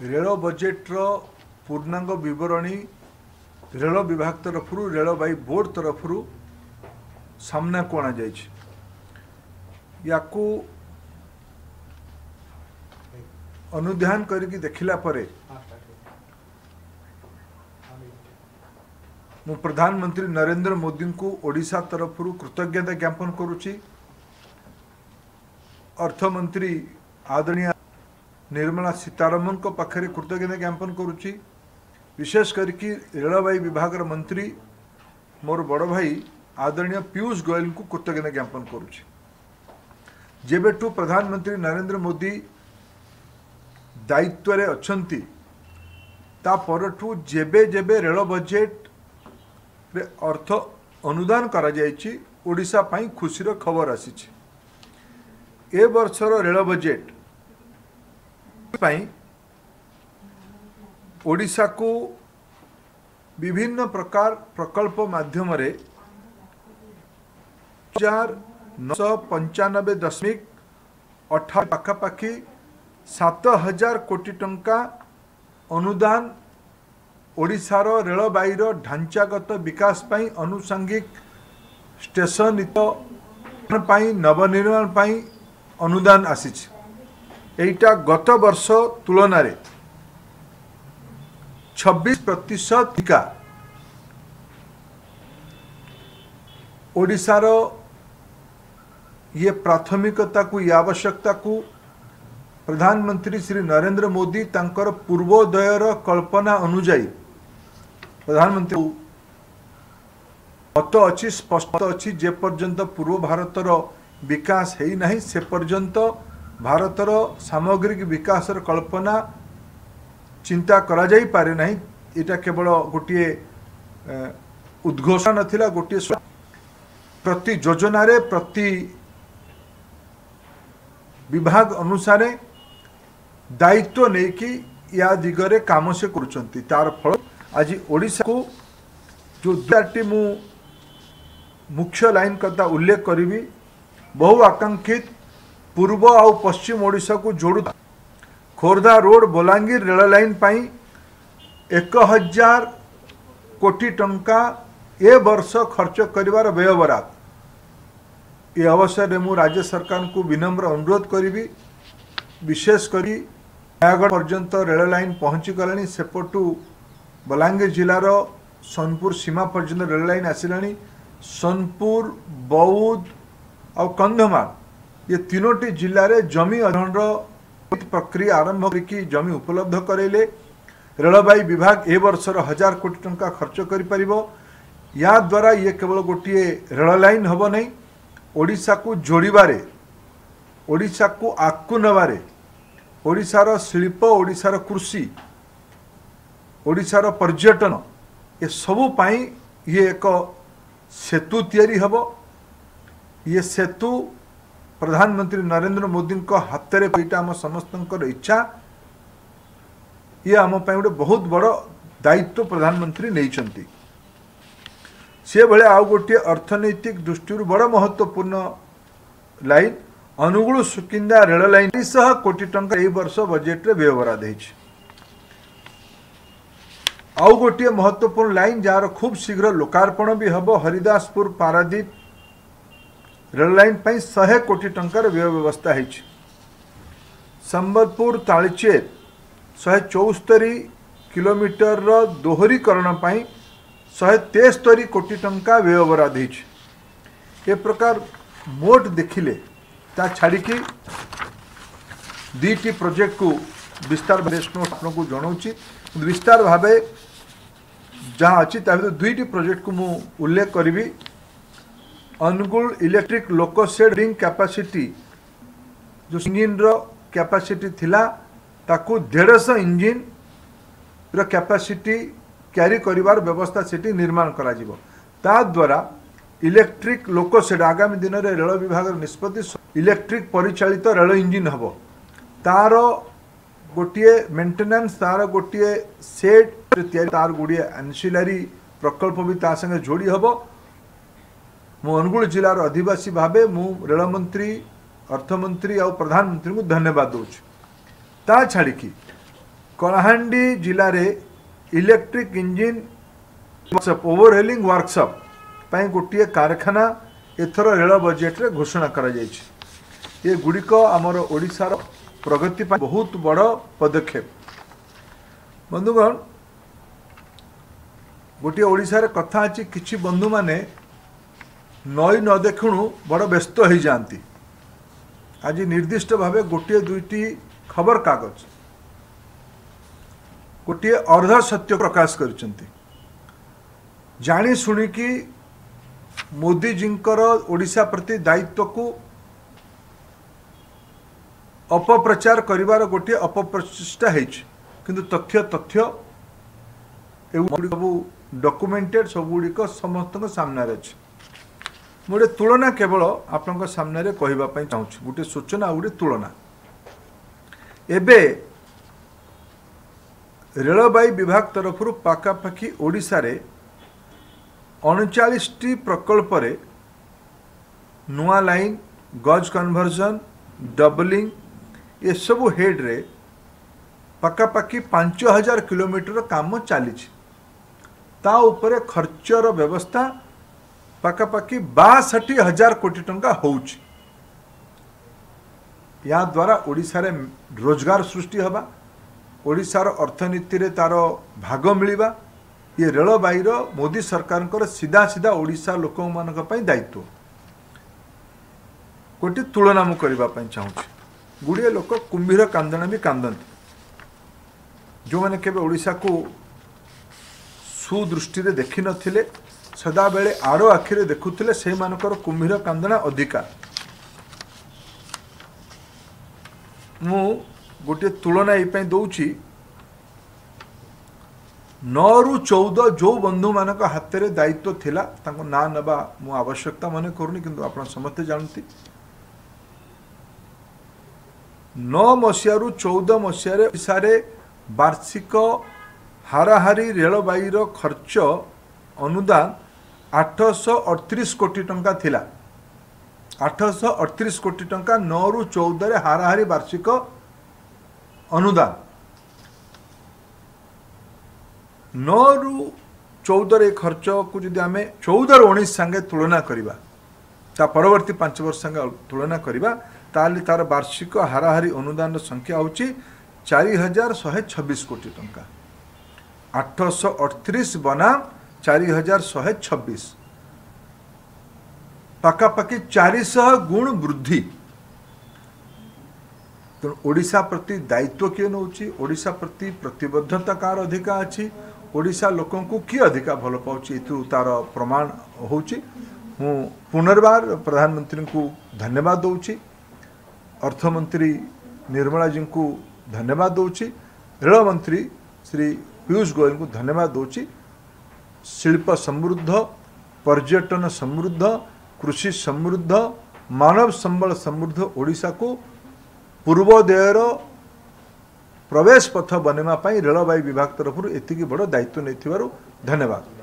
Rail बजेट्र पूर्णांग बरणी rail विभाग तरफ रेलवाई board तरफ सामना को याकू अनुध्यान करके देखिला परे मु प्रधानमंत्री नरेंद्र मोदी को ओडिशा तरफ कृतज्ञता ज्ञापन करुच्ची। अर्थमंत्री आदरणीय निर्मला सीतारमण को पाखरे कृतज्ञता ज्ञापन करुच्ची। विशेष करके रेलवाई विभाग मंत्री मोर बड़ भाई आदरणीय पीयूष गोयल को कृतज्ञता ज्ञापन करुच्ची। जेबेठू प्रधानमंत्री नरेंद्र मोदी दायित्व रे अछंती ता परठू जेबे जेबे रेल बजेट रे अर्थ अनुदान करा जायछि ओडिशा पाई खुशीर खबर आसीछि। ए वर्षर रेल बजेट पाई ओडिशा को विभिन्न प्रकार प्रकल्प माध्यम रे 995.8 पाखापाखि 7,000 कोटी टंका अनुदान ओडिशार रेलवाईर ढांचागत विकास पाई अनुषंगिक स्टेशन नवनिर्माण पाई अनुदान आसीछि। एटा गत वर्ष तुलन रे 26% टिका ओडिशार ये प्राथमिकता को ये आवश्यकता को प्रधानमंत्री श्री नरेंद्र मोदी तांकर पूर्वोदयर कल्पना अनुजाई प्रधानमंत्री मत अच्छी स्पष्ट अच्छी जे पर्यंत पूर्व भारतर विकास है नहीं से पर्यंत भारतर सामग्रिक विकास कल्पना चिंता करा जाई पारे नहीं। एटा केवल गोटे उद्घोषणा नथिला गोटे प्रति योजना रे प्रति विभाग अनुसार दायित्व नहीं कि या दिगरे काम से करुचंती। तार फल आज ओडिशा को जो दुटी मु मुख्य लाइन कथा उल्लेख करी बहु आकांक्षित पूर्व आ पश्चिम ओडिशा को जोड़ू Khordha road Balangir rail line पाई 1,000 कोटी टंका ए वर्ष खर्च करिवार व्यय बरात। ये अवसर में मु राज्य सरकार को विनम्र अनुरोध करी विशेष करी नयागढ़ पर्यंत रेल लाइन पहुँची गलानी सेपटू बलांगीर जिलार सोनपुर सीमा पर्यंत रेल लाइन आसिलानी। सोनपुर बौद्ध और कंधमाल ये तीनोटी जिले में जमी अधिग्रहण प्रक्रिया आरंभ करके जमी उपलब्ध करेले रेलवाई विभाग ए वर्षर 1,000 कोटी टंका खर्च करि परिबो। या द्वारा ये केवल गोटे रेल लाइन हब नहीं ओडिशा को जोड़बारे ओडिशा को आगु नबारे ओडिशार शिल्प ओडिशार कृषि ओडिशार पर्यटन ये सबु पाई ये एक सेतु तैयारी हब। ये सेतु प्रधानमंत्री नरेंद्र मोदी को हाथ में पईटा आम समस्त इच्छा ये आम गोटे बहुत बड़ दायित्व प्रधानमंत्री नहीं से भले आउ गोटे अर्थनैतिक दृष्टि बड़ महत्वपूर्ण line Angul Sukinda rail line 100 कोटी टंका ए वर्ष बजेट रे व्यय बराद है। आउ गोटे महत्वपूर्ण लाइन जार खूब शीघ्र लोकार्पण भी हम हरिदासपुर पारादीप रेल लाइन 100 कोटी टंकार व्यय व्यवस्था है। संबलपुर तालचेर 174 किलोमीटर दोहरीकरण 173 कोटी टंका व्यय बराद है। ए प्रकार मोट देखिले ता छाड़ी दुईटी प्रोजेक्ट को विस्तार आपको जनाऊँगी विस्तार भाव जहाँ अच्छी दुईटी प्रोजेक्ट को मु उल्लेख करी। Angul electric loco shedding capacity जो इंजिन रो कैपेसिटी थिला ताकू 150 इंजिन रो कैपेसिटी कैरी करिवार व्यवस्था सेठी निर्माण करा जिवो। ता द्वारा इलेक्ट्रिक लोको शेड आगामी दिन रे रेल विभाग निष्पत्ति इलेक्ट्रिक परिचालित रेल इंजिन हबो। तार गोटे मेंटेनेंस तार गोटे सेट तार गुड़िए एनसिलरी प्रकल्प भी ता संगे जोड़ी हबो। मु अनुगुल जिलार अधिवासी भावे मु रेल मंत्री अर्थमंत्री और प्रधानमंत्री को धन्यवाद दूँ। ता छाड़ी कलाहांडी जिले में electric engine workshop overhauling workshop पाई गोटे कारखाना एथर रेल बजेट रे घोषणा करा जायछि। ये गुड़िक आमर ओडिशार प्रगति पाई बहुत बड़ पदक्षेप। बंधुगण गोटे ओडिशार कथा अछि किछि बंधु माने नई न देखुणु बड़ व्यस्त हो जाती। आज निर्दिष्ट भावे गोटे दुईटी खबर कागज गोटे अर्ध सत्य प्रकाश करचंती। जानी शुणी कि मोदी जींकर ओडिशा प्रति दायित्व को अपप्रचार करिवार गोटे अपप्रचेष्टा हेछि, किंतु तथ्य तथ्य सब डॉक्यूमेंटेड सब गुड़िक समस्त सामने अच्छे। गोटे तुलना केवल आपण सामने कहवाई चाहूँ गोटे सूचना गोटे तुलना। एबे रेलबाई विभाग तरफ पाखापाखि ओडिशा रे 39टी प्रकल्प रे नुआ लाइन गज कन्वर्जन डबलिंग ये सबू हेड रे पाखापाखि 5000 किलोमीटर काम चली। ता उपरे खर्चर व्यवस्था पाखापाखि 62,000 कोटी टंका होउछि। या द्वारा ओडिशा रे रोजगार सृष्टि हवा, ओडिशार अर्थनीति रे तार भाग मिलिबा। ये रेलबाईर मोदी सरकार सीधा सीधा ओडिशा लोक मानक पई दायित्व। गोटे तुलना मु करबा पई चाहूछि। गुड़िए लोक कुंभीर कांदना भी कांदती, जो मैंने केबे ओडिशा को सुदृष्टि रे देखि नथिले, सदा बेले आड़ आखिरे देखुथिले, से मानकर कुंभीर कांदना अधिका। मु गोटे तुलना ये दौची 9 रु 14 जो बंधु मानक हाथ में दायित्व थिला तांको ना नबा मु आवश्यकता मन करूनी, किंतु आपण समस्ते जानती 9 मसीह रु 14 मसीह ओडिशा रे वार्षिक हाराहारी रेलबाईर खर्च अनुदान 838 कोटी टंका थिला। 838 कोटी टंका 9 रु 14 रे हाराहारी वार्षिक अनुदान। 9 रु 14 रे खर्च को जदि आम 14 रु 19 संगे तुलना करिबा, ता परवर्ती 5 वर्ष संगे तुलना करिबा, ताली तार वार्षिक हाराहारी अनुदान संख्या होची 4126 कोटी टंका। 838 बनाम 4126 पाखापाखि 400 गुण वृद्धि। तो ओडिशा प्रति दायित्व किए नौची, ओडिशा प्रति प्रतिबद्धता कार अधिका अच्छी, ओडिशा लोकों को किए अधिका भल पाउची तार प्रमाण होची। मु पुनर्बार प्रधानमंत्री को धन्यवाद दौची, अर्थमंत्री निर्मला जी को धन्यवाद दौची, रेल मंत्री श्री पीयूष गोयल को धन्यवाद दौची। शिल्प समृद्ध, पर्यटन समृद्ध, कृषि समृद्ध, मानव संबल समृद्ध ओडिशा को पूर्वोदयर प्रवेश पथ बनवा रेलबाई विभाग तरफ एति बड़ दायित्व नहीं धन्यवाद।